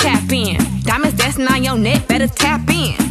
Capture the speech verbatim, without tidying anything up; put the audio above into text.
tap in. Diamonds dancing on your neck, better tap in.